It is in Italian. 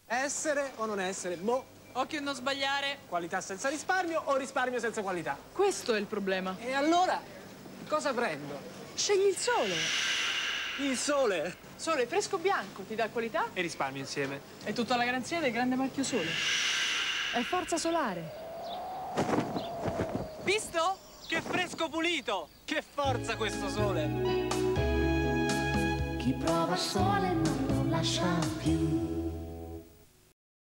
Essere o non essere? Boh. Occhio a non sbagliare. Qualità senza risparmio o risparmio senza qualità? Questo è il problema. E allora, cosa prendo? Scegli il sole. Il sole. Sole fresco bianco, ti dà qualità E risparmio insieme. e tutta la garanzia del grande marchio Sole. È forza solare. Visto? Che fresco pulito! Che forza questo sole! Chi prova sole non lo lascia più.